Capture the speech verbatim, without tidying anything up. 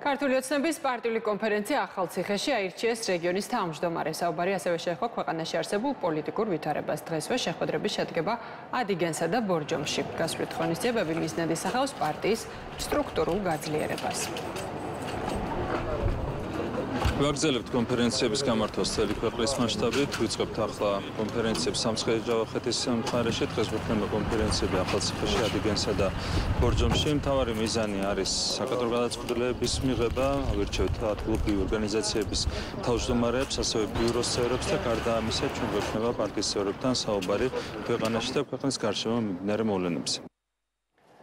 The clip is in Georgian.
ქართული ოცნების პარტიული კონფერენცია ახალციხეში აირჩიეს რეგიონის თავმჯდომარე. საუბარი ასევე შეეხო ქვეყანაში არსებულ პოლიტიკურ ვითარებას. დღესვე შეხვედრები შედგება ადიგენსა და ბორჯომში. გასვლით ღონისძიებები მიზნად ისახავს პარტიის სტრუქტურულ გაძლიერებას. ვაგრძელებთ კონფერენციების გამართვას წელი ქვეყნის მასშტაბით, ვიწყებთ ახლა კონფერენციებს სამცხე-ჯავახეთის მხარეში, დღეს გვექნება კონფერენციები ახალციხეში, ადიგენსა და ბორჯომში. მთავარი მიზანი არის საკადრო გადაწყვეტილებების მიღება, ავირჩევთ ადგილობრივი ორგანიზაციების თავმჯდომარეებს, ასევე ბიუროს წევრებს და გარდა ამისა, ჩვენ გვექნება პარტიის წევრებთან საუბარი ქვეყანაში და ქვეყნის გარშემო მიმდინარე მოვლენებზე.